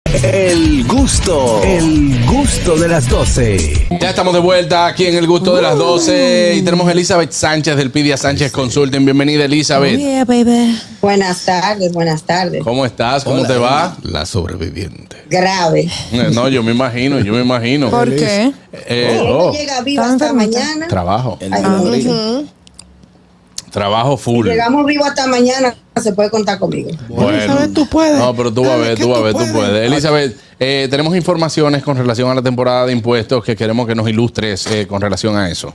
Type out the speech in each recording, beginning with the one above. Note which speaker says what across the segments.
Speaker 1: El gusto de las 12.
Speaker 2: Ya estamos de vuelta aquí en El Gusto de las 12 y tenemos a Elizabeth Sánchez del Pidia Sánchez Consulting. Bienvenida, Elizabeth.
Speaker 3: Yeah, baby.
Speaker 4: Buenas tardes, buenas tardes.
Speaker 2: ¿Cómo estás? ¿Cómo
Speaker 1: Hola,
Speaker 2: te va?
Speaker 1: La sobreviviente.
Speaker 4: Grave.
Speaker 2: No, yo me imagino.
Speaker 3: ¿Por qué?
Speaker 4: Si no llega vivo
Speaker 3: ¿Estás
Speaker 4: hasta
Speaker 3: enfermita?
Speaker 4: mañana.
Speaker 2: Trabajo.
Speaker 4: Ay, morir.
Speaker 2: Trabajo full.
Speaker 4: Si llegamos vivos hasta mañana, se puede contar conmigo.
Speaker 2: Bueno.
Speaker 1: Elizabeth, tú puedes.
Speaker 2: No, pero tú vas a ver, tú puedes. Elizabeth, tenemos informaciones con relación a la temporada de impuestos que queremos que nos ilustres con relación a eso.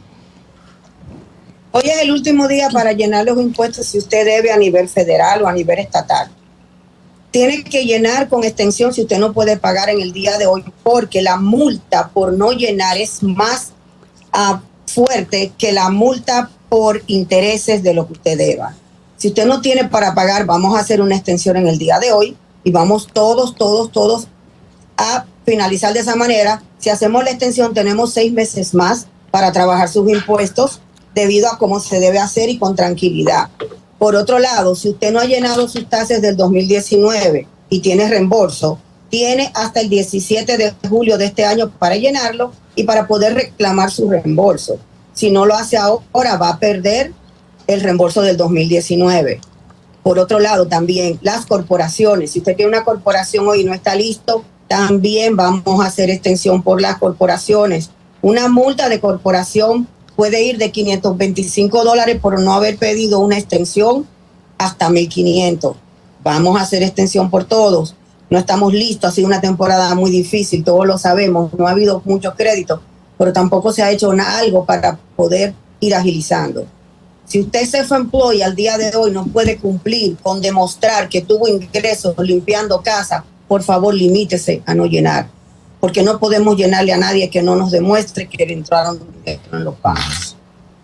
Speaker 4: Hoy es el último día para llenar los impuestos si usted debe a nivel federal o a nivel estatal. Tiene que llenar con extensión si usted no puede pagar en el día de hoy, porque la multa por no llenar es más fuerte que la multa por intereses de lo que usted deba. Si usted no tiene para pagar, vamos a hacer una extensión en el día de hoy y vamos todos a finalizar de esa manera. Si hacemos la extensión, tenemos 6 meses más para trabajar sus impuestos debido a cómo se debe hacer y con tranquilidad. Por otro lado, si usted no ha llenado sus tasas del 2019 y tiene reembolso, tiene hasta el 17 de julio de este año para llenarlo y para poder reclamar su reembolso. Si no lo hace ahora, va a perder el reembolso del 2019. Por otro lado, también las corporaciones. Si usted tiene una corporación hoy y no está listo, también vamos a hacer extensión por las corporaciones. Una multa de corporación puede ir de $525 por no haber pedido una extensión hasta $1,500. Vamos a hacer extensión por todos. No estamos listos, ha sido una temporada muy difícil, todos lo sabemos, no ha habido muchos créditos, pero tampoco se ha hecho algo para poder ir agilizando. Si usted es self-employed al día de hoy no puede cumplir con demostrar que tuvo ingresos limpiando casa, por favor limítese a no llenar, porque no podemos llenarle a nadie que no nos demuestre que le entraron en los pagos.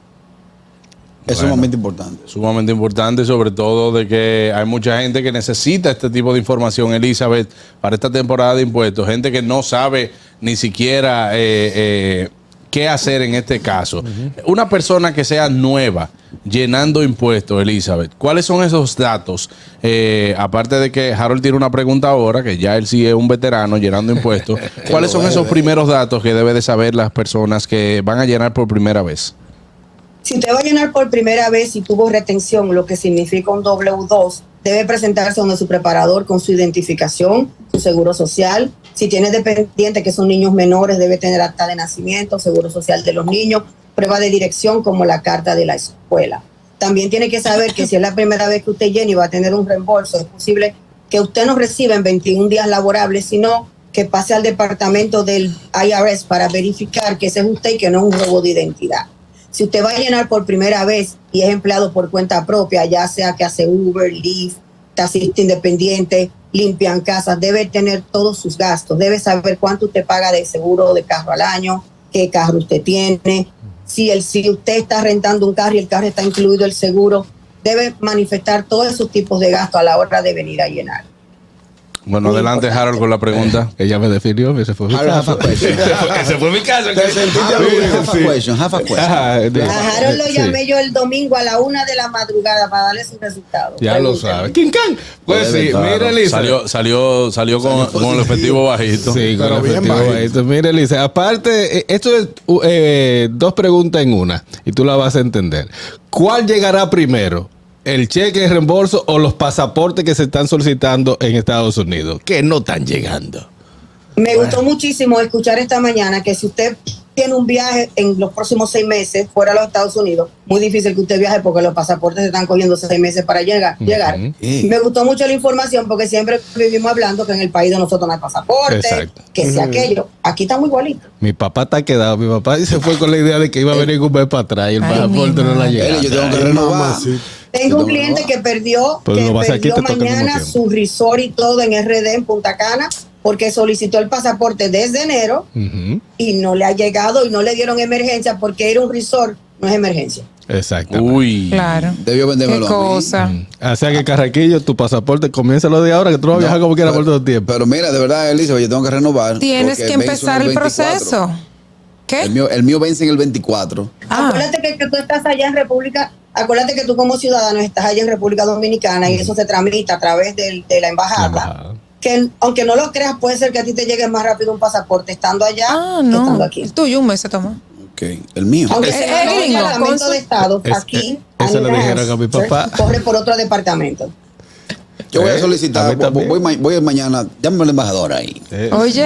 Speaker 5: Es sumamente importante.
Speaker 2: Sumamente importante, sobre todo de que hay mucha gente que necesita este tipo de información, Elizabeth, para esta temporada de impuestos. Gente que no sabe ni siquiera qué hacer en este caso. Una persona que sea nueva llenando impuestos, Elizabeth, ¿cuáles son esos datos? Aparte de que Harold tiene una pregunta ahora, que ya él sí es un veterano llenando impuestos. ¿Cuáles son esos primeros datos que debe de saber las personas que van a llenar por primera vez?
Speaker 4: Si usted va a llenar por primera vez y tuvo retención, lo que significa un W2, debe presentarse donde su preparador con su identificación, su seguro social. Si tiene dependientes que son niños menores, debe tener acta de nacimiento, seguro social de los niños, prueba de dirección como la carta de la escuela. También tiene que saber que si es la primera vez que usted llena y va a tener un reembolso, es posible que usted no reciba en 21 días laborables, sino que pase al departamento del IRS para verificar que ese es usted y que no es un robo de identidad. Si usted va a llenar por primera vez y es empleado por cuenta propia, ya sea que hace Uber, Lyft, taxista independiente, limpian casas, debe tener todos sus gastos, debe saber cuánto usted paga de seguro de carro al año, qué carro usted tiene. Si usted está rentando un carro y el carro está incluido el seguro, debe manifestar todos esos tipos de gastos a la hora de venir a llenar.
Speaker 2: Bueno,
Speaker 4: Muy
Speaker 2: adelante,
Speaker 4: importante.
Speaker 2: Harold, con la pregunta.
Speaker 1: Ella me definió, que se fue mi
Speaker 5: Harold, half
Speaker 1: caso.
Speaker 5: a question.
Speaker 2: Se fue mi caso.
Speaker 5: Te sentiste bien. Half a question, half a question.
Speaker 1: Ajá,
Speaker 4: A Harold lo
Speaker 1: sí.
Speaker 4: llamé yo el domingo a la 1 de la madrugada para darle sus resultados.
Speaker 1: Ya lo
Speaker 4: Pregúntele.
Speaker 1: sabe. ¿Quién can? Pues sí,
Speaker 5: Claro.
Speaker 1: mira, Elisa.
Speaker 2: Salió con el efectivo bajito.
Speaker 1: Sí, con
Speaker 5: Pero
Speaker 1: el
Speaker 5: bien
Speaker 1: efectivo
Speaker 5: bajito.
Speaker 1: bajito. Mira, Elisa, aparte, esto es 2 preguntas en una y tú la vas a entender. ¿Cuál llegará primero? ¿El cheque de reembolso o los pasaportes que se están solicitando en Estados Unidos? Que no están llegando.
Speaker 4: Me gustó muchísimo escuchar esta mañana que si usted tiene un viaje en los próximos 6 meses fuera de los Estados Unidos, muy difícil que usted viaje porque los pasaportes se están cogiendo 6 meses para llegar. Me gustó mucho la información porque siempre vivimos hablando que en el país de nosotros no hay pasaporte,
Speaker 1: Exacto.
Speaker 4: que sea aquello. Aquí está muy igualito.
Speaker 1: Mi papá está quedado. Mi papá se fue con la idea de que iba a venir un mes para atrás y el
Speaker 3: Ay,
Speaker 1: pasaporte
Speaker 3: mi
Speaker 1: no la
Speaker 3: madre.
Speaker 1: llega.
Speaker 5: Yo tengo que renovar.
Speaker 4: Tengo un cliente que perdió,
Speaker 1: Pues lo vas a quitar todo al mismo
Speaker 4: mañana
Speaker 1: tiempo.
Speaker 4: su resort y todo en RD en Punta Cana porque solicitó el pasaporte desde enero y no le ha llegado y no le dieron emergencia porque ir a un resort no es emergencia.
Speaker 1: Exacto.
Speaker 2: Uy.
Speaker 3: Claro.
Speaker 5: Debió
Speaker 3: Qué
Speaker 5: vendérmelo a mí.
Speaker 3: cosa.
Speaker 1: O sea que Carraquillo, tu pasaporte comienza lo de ahora, que tú vas a viajar como quieras por todo el tiempo.
Speaker 5: Pero mira, de verdad, Elizabeth, yo tengo que renovar.
Speaker 3: Tienes
Speaker 5: porque
Speaker 3: que
Speaker 5: vence
Speaker 3: empezar
Speaker 5: en
Speaker 3: el
Speaker 5: 24.
Speaker 3: proceso. ¿Qué?
Speaker 5: El mío vence en el 24.
Speaker 4: Acuérdate que tú estás allá en República, acuérdate que tú como ciudadano estás allá en República Dominicana y eso se tramita a través de la embajada. que aunque no lo creas, puede ser que a ti te llegue más rápido un pasaporte estando allá que
Speaker 3: no.
Speaker 4: estando aquí.
Speaker 3: El tuyo un mes se toma.
Speaker 5: Ok, el mío.
Speaker 4: Aunque
Speaker 3: Es
Speaker 4: sea el
Speaker 3: gringo,
Speaker 4: departamento de Estado,
Speaker 1: es-
Speaker 4: aquí,
Speaker 1: eso le
Speaker 4: Alliance
Speaker 1: dijeron a mi papá.
Speaker 4: corre por otro departamento.
Speaker 5: Yo voy a
Speaker 1: a
Speaker 5: solicitar,
Speaker 1: mí también.
Speaker 5: voy mañana, llámame al embajador ahí.
Speaker 3: Oye,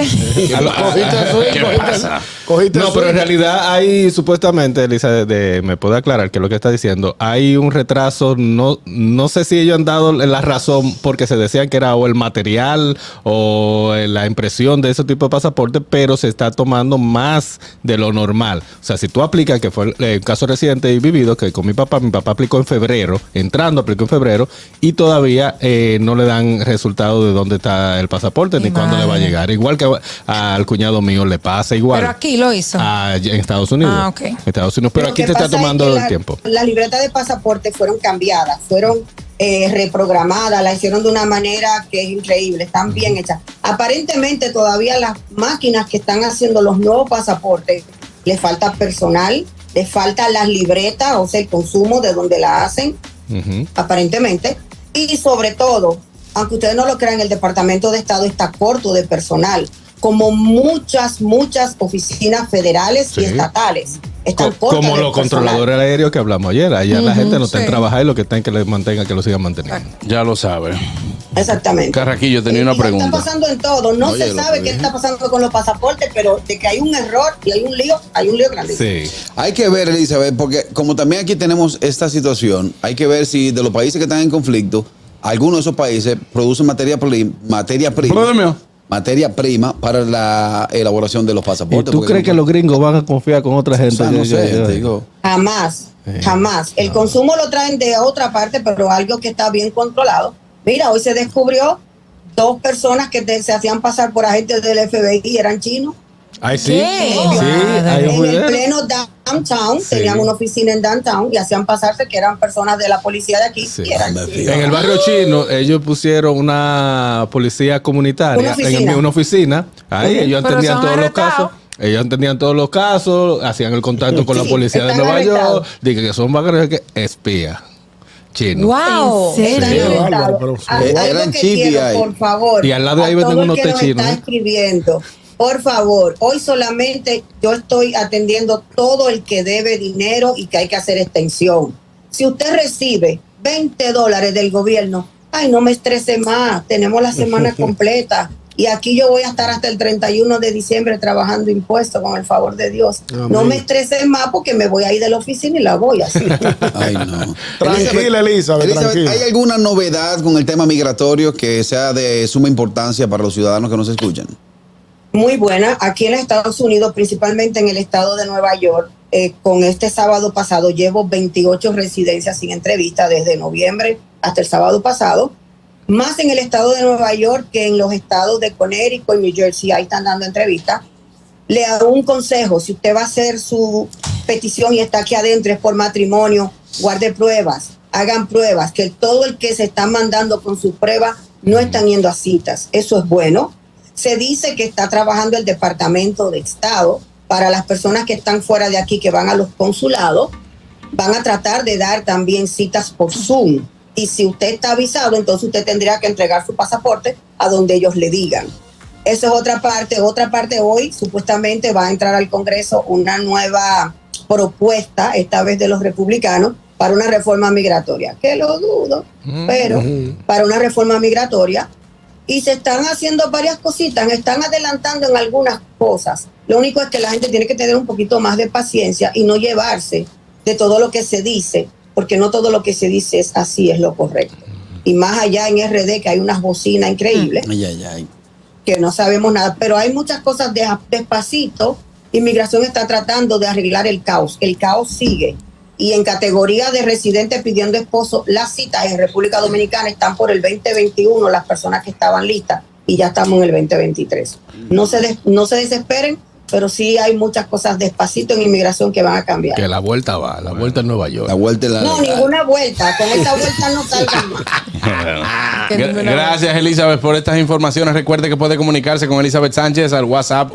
Speaker 1: No, pero en realidad hay supuestamente, Elisa, me puede aclarar que lo que está diciendo, hay un retraso, no sé si ellos han dado la razón porque se decían que era o el material o la impresión de ese tipo de pasaporte, pero se está tomando más de lo normal. O sea, si tú aplicas, que fue el caso reciente y vivido, que con mi papá aplicó en febrero, aplicó en febrero, y todavía no le dan resultado de dónde está el pasaporte ni cuándo le va a llegar. Igual que al cuñado mío le pasa igual.
Speaker 3: pero aquí lo hizo.
Speaker 1: En Estados Unidos.
Speaker 3: Ah, ok.
Speaker 1: En Estados Unidos, pero
Speaker 4: Lo
Speaker 1: aquí
Speaker 4: que
Speaker 1: te está
Speaker 4: pasa es
Speaker 1: tomando
Speaker 4: que
Speaker 1: el tiempo.
Speaker 4: Las libretas de pasaporte fueron cambiadas, fueron reprogramadas, la hicieron de una manera que es increíble, están bien hechas. Aparentemente todavía las máquinas que están haciendo los nuevos pasaportes, les falta personal, les faltan las libretas, o sea, el consumo de donde la hacen,
Speaker 1: Ujú.
Speaker 4: aparentemente. Y sobre todo, aunque ustedes no lo crean, el Departamento de Estado está corto de personal, como muchas oficinas federales
Speaker 1: Sí.
Speaker 4: y estatales. Están
Speaker 1: Co-
Speaker 4: cortas
Speaker 1: Como
Speaker 4: de
Speaker 1: los
Speaker 4: personal.
Speaker 1: controladores aéreos que hablamos ayer. Allá la gente no está en
Speaker 3: sí.
Speaker 1: trabajar y lo que está en que les mantengan, que lo sigan manteniendo.
Speaker 2: Ya lo sabe.
Speaker 4: Exactamente.
Speaker 2: Carraquillo, tenía una
Speaker 4: Y está
Speaker 2: pregunta.
Speaker 4: pasando en todo. No
Speaker 5: Oye,
Speaker 4: se
Speaker 5: lo
Speaker 4: sabe
Speaker 5: que
Speaker 4: qué
Speaker 5: dije.
Speaker 4: está pasando con los pasaportes, pero de que hay un error y hay un lío grande.
Speaker 1: Sí.
Speaker 5: Hay que ver, Elizabeth, porque como también aquí tenemos esta situación, hay que ver si de los países que están en conflicto, algunos de esos países producen materia prima para la elaboración de los
Speaker 1: ¿Y
Speaker 5: pasaportes.
Speaker 1: tú
Speaker 5: porque
Speaker 1: crees que los gringos van a confiar con otra
Speaker 5: O
Speaker 1: gente?
Speaker 5: sea, no sé, te digo.
Speaker 4: Jamás. El consumo lo traen de otra parte, pero algo que está bien controlado. Mira, hoy se descubrió 2 personas que se hacían pasar por agentes del FBI y eran chinos.
Speaker 1: Ay, sí.
Speaker 3: ¿Qué?
Speaker 1: Sí,
Speaker 3: Madre.
Speaker 1: hay un
Speaker 4: En el
Speaker 1: video.
Speaker 4: pleno downtown,
Speaker 1: Sí.
Speaker 4: tenían una oficina en downtown y hacían pasarse que eran personas de la policía de aquí.
Speaker 1: Sí.
Speaker 4: Y eran
Speaker 5: Me
Speaker 4: chinos.
Speaker 5: fío.
Speaker 1: En el barrio chino, ellos pusieron una policía comunitaria,
Speaker 4: Una oficina.
Speaker 1: Ahí ellos
Speaker 3: Pero
Speaker 1: entendían
Speaker 3: son
Speaker 1: todos los
Speaker 3: arrestados.
Speaker 1: casos. Ellos entendían todos los casos, hacían el contacto con la
Speaker 4: Sí,
Speaker 1: policía de
Speaker 4: están
Speaker 1: Nueva York,
Speaker 4: arrestados.
Speaker 1: dije que son espías chinos.
Speaker 3: Wow.
Speaker 1: Sí.
Speaker 4: Están
Speaker 1: Sí.
Speaker 4: arrestados.
Speaker 6: Bárbaro, pero sí.
Speaker 4: Algo
Speaker 5: Eran
Speaker 4: que
Speaker 5: chibi
Speaker 4: quiero,
Speaker 5: ahí.
Speaker 4: por favor.
Speaker 1: Y al lado de ahí
Speaker 4: a
Speaker 1: venden
Speaker 4: todo el
Speaker 1: unos
Speaker 4: que nos
Speaker 1: té chinos,
Speaker 4: está
Speaker 1: ¿eh?
Speaker 4: escribiendo, por favor, hoy solamente yo estoy atendiendo todo el que debe dinero y que hay que hacer extensión. Si usted recibe $20 del gobierno, ay, no me estrese más, tenemos la semana completa. Y aquí yo voy a estar hasta el 31 de diciembre trabajando impuestos con el favor de Dios.
Speaker 6: Amén.
Speaker 4: No me estrese más porque me voy a ir de la oficina y la voy así.
Speaker 5: Ay, no.
Speaker 6: Tranquila, Elizabeth, tranquila.
Speaker 5: ¿Hay alguna novedad con el tema migratorio que sea de suma importancia para los ciudadanos que nos escuchan?
Speaker 4: Muy buena. Aquí en Estados Unidos, principalmente en el estado de Nueva York, con este sábado pasado llevo 28 residencias sin entrevista desde noviembre hasta el sábado pasado. Más en el estado de Nueva York que en los estados de Connecticut y New Jersey, ahí están dando entrevistas. Le hago un consejo, si usted va a hacer su petición y está aquí adentro, es por matrimonio, guarde pruebas, hagan pruebas, que todo el que se está mandando con sus pruebas no están yendo a citas, eso es bueno. Se dice que está trabajando el Departamento de Estado para las personas que están fuera de aquí, que van a los consulados, van a tratar de dar también citas por Zoom. Y si usted está avisado, entonces usted tendría que entregar su pasaporte a donde ellos le digan. Esa es otra parte. Otra parte, hoy supuestamente va a entrar al Congreso una nueva propuesta, esta vez de los republicanos, para una reforma migratoria. Que lo dudo, pero para una reforma migratoria. Y se están haciendo varias cositas, están adelantando en algunas cosas. Lo único es que la gente tiene que tener un poquito más de paciencia y no llevarse de todo lo que se dice, porque no todo lo que se dice es así, es lo correcto. Y más allá en RD, que hay unas bocinas increíbles,
Speaker 5: Ay.
Speaker 4: que no sabemos nada, pero hay muchas cosas despacito. Inmigración está tratando de arreglar el caos sigue. Y en categoría de residentes pidiendo esposo, las citas en República Dominicana están por el 2021, las personas que estaban listas, y ya estamos en el 2023. No se desesperen, pero sí hay muchas cosas despacito en inmigración que van a cambiar.
Speaker 1: Que la vuelta va, la vuelta en Nueva York.
Speaker 5: La vuelta es la
Speaker 4: No,
Speaker 5: legal.
Speaker 4: ninguna vuelta. Con esta vuelta no salgan más.
Speaker 2: Gracias, Elizabeth, por estas informaciones. Recuerde que puede comunicarse con Elizabeth Sánchez al WhatsApp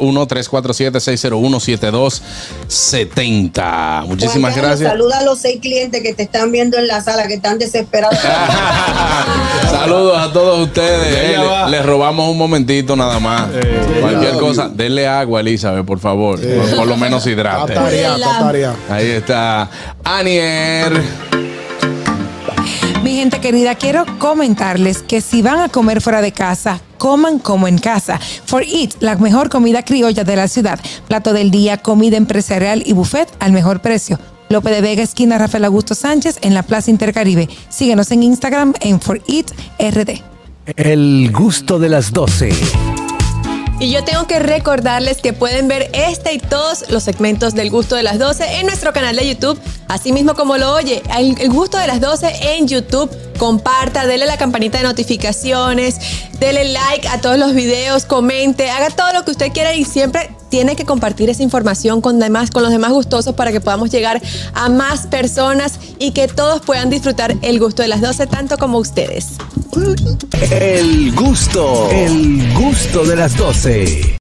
Speaker 2: 1-347-601-7270. Muchísimas
Speaker 4: Juan Carlos,
Speaker 2: gracias.
Speaker 4: saluda a los 6 clientes que te están viendo en la sala, que están desesperados.
Speaker 2: Saludos a todos ustedes.
Speaker 1: Ya va.
Speaker 2: Les robamos un momentito nada más. Cualquier cosa, denle agua, Elizabeth, por favor. Por lo menos hidrate.
Speaker 6: Tataria.
Speaker 2: Ahí está. Anier.
Speaker 3: Mi gente querida, quiero comentarles que si van a comer fuera de casa, coman como en casa. For Eat, la mejor comida criolla de la ciudad. Plato del día, comida empresarial y buffet al mejor precio. Lope de Vega, esquina Rafael Augusto Sánchez, en la Plaza Intercaribe. Síguenos en Instagram en For Eat RD.
Speaker 7: El gusto de las 12.
Speaker 8: Y yo tengo que recordarles que pueden ver este y todos los segmentos del Gusto de las 12 en nuestro canal de YouTube. Así mismo como lo oye, el Gusto de las 12 en YouTube. Comparta, dele la campanita de notificaciones, dele like a todos los videos, comente, haga todo lo que usted quiera y siempre tiene que compartir esa información con los demás gustosos para que podamos llegar a más personas y que todos puedan disfrutar el Gusto de las 12 tanto como ustedes.
Speaker 7: El gusto de las 12.